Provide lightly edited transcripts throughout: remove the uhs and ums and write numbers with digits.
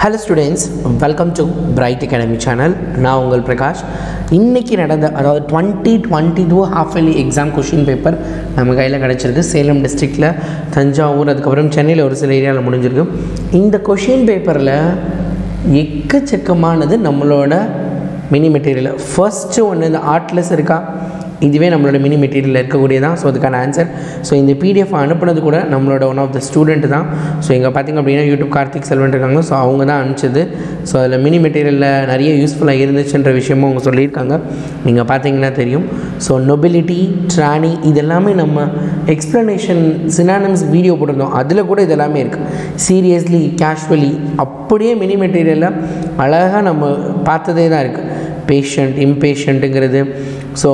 Hello students, welcome to Bright Academy channel. நான் உங்கள் பிரகாஷ். இன்னைக்கு நடந்த அதாவது 2022 half yearly exam question paper நம்ம கையில் கிடச்சிருக்கு. சேலம் டிஸ்ட்ரிக்டில், தஞ்சாவூர், அதுக்கப்புறம் சென்னையில் ஒரு சில ஏரியாவில் முடிஞ்சிருக்கு. இந்த கொஷின் பேப்பரில் எக்கச்சக்கமானது நம்மளோட மினி மெட்டீரியல். ஃபர்ஸ்ட்டு ஒன்று இந்த ஆர்ட்லெஸ் இருக்கா, இதுவே நம்மளோட மினி மெட்டீரியலில் இருக்கக்கூடியதான். ஸோ அதுக்கான ஆன்சர். ஸோ இந்த பிடிஎஃப் அனுப்புனது கூட நம்மளோட ஒன் ஆஃப் த ஸ்டூடெண்ட் தான். ஸோ இங்கே பார்த்திங்க அப்படின்னா யூடியூப் கார்த்திக் செல்வன் இருக்காங்க. ஸோ அவங்க தான் அனுப்பிச்சது. ஸோ அதில் மினி மெட்டீரியலில் நிறைய யூஸ்ஃபுல்லாக இருந்துச்சுன்ற விஷயமும் அவங்க சொல்லியிருக்காங்க. நீங்கள் பார்த்தீங்கன்னா தெரியும். ஸோ நொபிலிட்டி, ட்ரானி, இதெல்லாமே நம்ம எக்ஸ்ப்ளனேஷன் சினானிம்ஸ் வீடியோ போட்டிருந்தோம். அதில் கூட இதெல்லாமே இருக்குது. சீரியஸ்லி, கேஷுவலி, அப்படியே மினி மெட்டீரியலில் அழகாக நம்ம பார்த்ததே தான் இருக்குது. பேஷண்ட், இம்பேஷண்ட்டுங்கிறது, ஸோ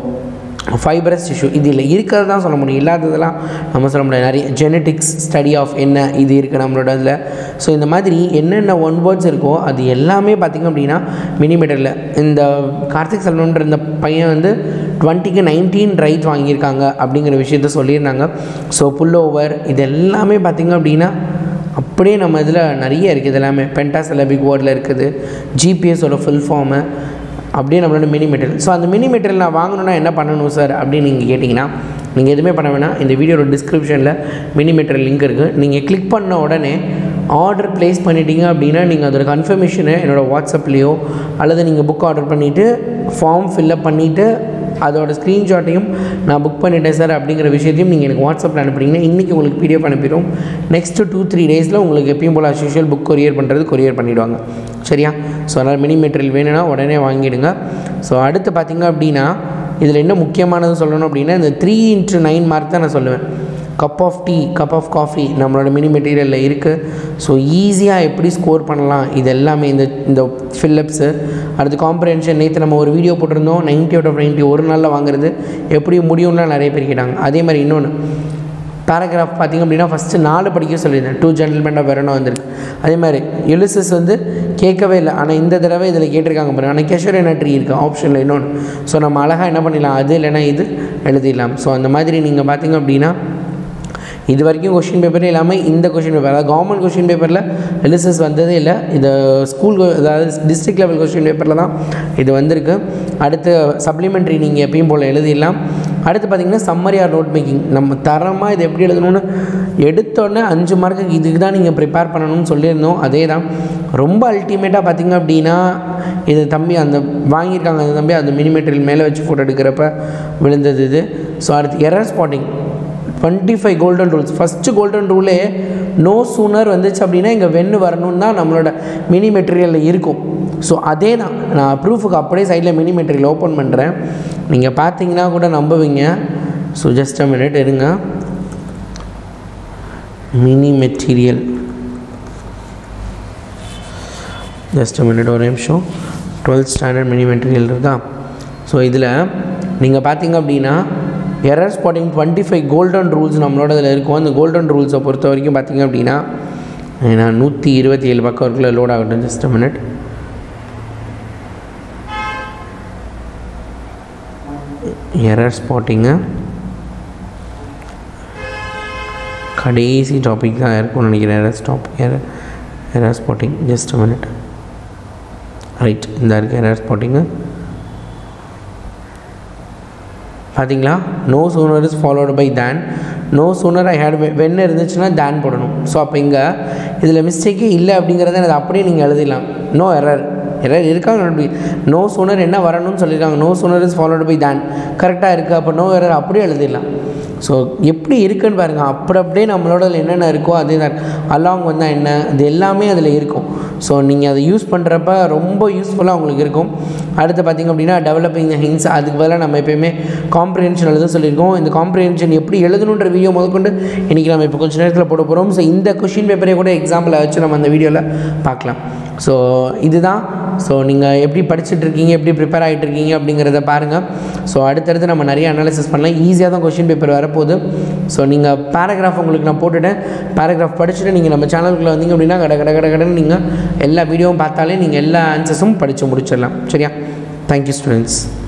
ஃபைபரஸ் டிஷ்யூ, இதில் இருக்கிறது தான் சொல்ல முடியும், இல்லாததெல்லாம் நம்ம சொல்ல முடியாது. நிறைய ஜெனட்டிக்ஸ் ஸ்டடி ஆஃப் என்ன இது இருக்குது நம்மளோட இதில். ஸோ இந்த மாதிரி என்னென்ன ஒன் வேர்ட்ஸ் இருக்கோ அது எல்லாமே பார்த்திங்க அப்படின்னா மினி மெட்டீரியலில். இந்த கார்த்திக் செல்வன்ற இந்த பையன் வந்து 20க்கு 19 ரைட் வாங்கியிருக்காங்க அப்படிங்கிற விஷயத்த சொல்லியிருந்தாங்க. ஸோ புல் ஓவர் இது எல்லாமே பார்த்திங்க அப்படின்னா அப்படியே நம்ம இதில் நிறைய இருக்குது. இதெல்லாமே பென்டாசிலபிக் வேர்டில் இருக்குது. ஜிபிஎஸோட ஃபுல் ஃபார்மு அப்படியே நம்மளோட மினி மெட்டீரியல். ஸோ அந்த மினி மெட்டீரியல் நான் வாங்கணுன்னா என்ன பண்ணணும் சார் அப்படின்னு நீங்கள் கேட்டிங்கன்னா, நீங்கள் எதுவுமே பண்ண வேணாம். இந்த வீடியோட டிஸ்கிரிப்ஷனில் மினி மெட்டீரியல் லிங்க் இருக்குது. நீங்கள் கிளிக் பண்ண உடனே ஆர்டர் ப்ளேஸ் பண்ணிட்டீங்க அப்படின்னா நீங்கள் அதோட கன்ஃபர்மேஷனை என்னோடய வாட்ஸ்அப்லேயோ அல்லது நீங்கள் புக் ஆர்டர் பண்ணிவிட்டு ஃபார்ம் ஃபில்அப் பண்ணிவிட்டு அதோட ஸ்க்ரீன்ஷாட்டையும் நான் புக் பண்ணிட்டேன் சார் அப்படிங்கிற விஷயத்தையும் நீங்கள் எனக்கு வாட்ஸ்அப்பில் அனுப்புனீங்கன்னா இன்றைக்கி உங்களுக்கு பிடிஎஃப் அனுப்பிடும். நெக்ஸ்ட்டு 2-3 டேஸில் உங்களுக்கு எப்பயும் போல் அஸ்யூஷுவல் புக் கொரியர் பண்ணுறது கொரியர் பண்ணிவிடுவாங்க. சரியா? ஸோ அதனால் மினி மெட்டீரியல் வேணும்னா உடனே வாங்கிடுங்க. ஸோ அடுத்து பார்த்திங்க அப்படின்னா இதில் என்ன முக்கியமானது சொல்லணும் அப்படின்னா இந்த 3x9 மார்க் தான் நான் சொல்லுவேன். Cup of tea, cup of coffee நம்மளோட மினி மெட்டீரியலில் இருக்குது. ஸோ ஈஸியாக எப்படி ஸ்கோர் பண்ணலாம் இது எல்லாமே இந்த ஃபில்லப்ஸு. அடுத்து காம்ப்ரிஹென்ஷன், நேற்று நம்ம ஒரு வீடியோ போட்டிருந்தோம் 90 out of 90 ஒரு நாளில் வாங்குறது எப்படி முடியும்லாம் நிறைய பேர் கேட்டாங்க. அதே மாதிரி இன்னொன்று பேராகிராஃப் பார்த்திங்க அப்படின்னா ஃபஸ்ட்டு 4 படிக்க சொல்லியிருந்தேன். 2 gentlemen of Verona வந்திருக்கு. அதே மாதிரி யுலிசஸ் வந்து கேட்கவே இல்லை, ஆனால் இந்த தடவை இதில் கேட்டிருக்காங்க பாருங்கள். ஆனால் கெஷோரேனா ட்ரீ இருக்குது ஆப்ஷனில் இன்னொன்று. ஸோ நம்ம அழகாக என்ன பண்ணிடலாம், அது இல்லைனா இது எழுதிடலாம். ஸோ அந்த மாதிரி நீங்கள் பார்த்திங்க அப்படின்னா இது வரைக்கும் கொஷின் பேப்பரே இல்லாமல் இந்த கொஷின் பேப்பர், அதாவது கவர்மெண்ட் கொஷின் பேப்பரில் எலிசஸ் வந்ததே இல்லை. இந்த ஸ்கூல், அதாவது டிஸ்ட்ரிக்ட் லெவல் கொஷின் பேப்பரில் தான் இது வந்திருக்கு. அடுத்து சப்ளிமெண்ட்ரி நீங்கள் எப்பயும் போல் எழுதிடலாம். அடுத்து பார்த்திங்கன்னா சம்மரி ஆர் நோட் மேக்கிங், நம்ம தரமாக இது எப்படி எழுதணும்னு எடுத்தோடனே 5 மார்க்குக்கு இதுக்கு தான் நீங்கள் ப்ரிப்பேர் பண்ணணும்னு சொல்லியிருந்தோம். அதே தான் ரொம்ப அல்டிமேட்டாக பார்த்திங்க அப்படின்னா இது தம்பி அந்த வாங்கியிருக்காங்க அந்த தம்பி அந்த மினி மெட்டீரியல் மேலே வச்சு ஃபோட்டோ எடுக்கிறப்ப விழுந்தது இது. ஸோ அடுத்து error spotting 25 golden rules. First golden ரூலே நோ சூனர் வந்துச்சு அப்படின்னா இங்கே வென்று வரணும்னு தான் நம்மளோட மினி மெட்டீரியலில் இருக்கும். ஸோ அதே தான் நான் ப்ரூஃபுக்கு அப்படியே சைடில் மினி மெட்டீரியல் ஓப்பன் பண்ணுறேன். நீங்கள் பார்த்தீங்கன்னா கூட நம்புவீங்க. ஸோ ஜஸ்ட் அ மினிட் இருங்க. Mini material just a minute, ஒரு நிமிஷம். 12th ஸ்டாண்டர்ட் மினி மெட்டீரியல் இருக்கா? ஸோ இதில் நீங்கள் பார்த்தீங்க அப்படின்னா எரர் ஸ்பாட்டிங் 25 கோல்டன் ரூல்ஸ் நம்மளோட இதில் இருக்கும். அந்த கோல்டன் ரூல்ஸை பொறுத்த வரைக்கும் பார்த்திங்க அப்படின்னா நான் 127 பக்கம் இருக்குள்ள லோட் ஆகட்டும். Just a minute. Error spotting கடைசி டாபிக் தான் இருக்கும்னு நினைக்கிறேன். Error spotting just a minute. Right, இந்த இருக்குது எரர் ஸ்பாட்டிங்கு. பார்த்தீங்களா? No sooner is followed by than. No sooner I had when இருந்துச்சுன்னா தேன் போடணும். ஸோ அப்போ இங்கே இதில் மிஸ்டேக்கே இல்லை அப்படிங்கிறத அதை அப்படியே நீங்கள் எழுதிடலாம். நோ எரர் இருக்காங்க. நோ சூனர் என்ன வரணும்னு சொல்லியிருக்காங்க, no sooner is followed by than கரெக்டாக இருக்குது. அப்போ நோ எரர் அப்படியே எழுதிடலாம். ஸோ எப்படி இருக்குன்னு பாருங்கள். அப்படியே நம்மளோட அதில் என்னென்ன இருக்கோ அதே தான். அலாங் வந்தால் என்ன, அது எல்லாமே அதில் இருக்கும். ஸோ நீங்கள் அதை யூஸ் பண்ணுறப்ப ரொம்ப யூஸ்ஃபுல்லாக உங்களுக்கு இருக்கும். அடுத்து பார்த்திங்க அப்படின்னா டெவலப்பிங் த ஹிண்ட்ஸ், அதுக்கு பதிலாக நம்ம எப்போயுமே காம்ப்ரிஹென்ஷன் எழுத சொல்லியிருக்கோம். இந்த காம்ப்ரிஹென்ஷன் எப்படி எழுதணுன்ற வீடியோ முதற்கொண்டு இன்றைக்கி நம்ம இப்போ கொஞ்சம் நேரத்தில் போட போகிறோம். ஸோ இந்த கொஷின் பேப்பரே கூட எக்ஸாம்பிளை வச்சு நம்ம அந்த வீடியோவில் பார்க்கலாம். ஸோ இதுதான். ஸோ நீங்கள் எப்படி படிச்சுட்ருக்கீங்க, எப்படி ப்ரிப்பேர் ஆகிட்டுருக்கீங்க அப்படிங்கிறத பாருங்கள். ஸோ அடுத்தடுத்து நம்ம நிறைய அனாலிசிஸ் பண்ணலாம். ஈஸியாக தான் கொஷின் பேப்பர் வரப்போகுது. ஸோ நீங்கள் பேராகிராஃப் உங்களுக்கு நான் போட்டுவிட்டேன். பேராகிராஃப் படிச்சுட்டு நீங்கள் நம்ம சேனலுக்குள்ளே வந்தீங்க அப்படின்னா கடை நீங்கள் எல்லா வீடியோவும் பார்த்தாலே நீங்கள் எல்லா ஆன்சர்ஸும் படித்து முடிச்சிடலாம். சரியா? Thank you students.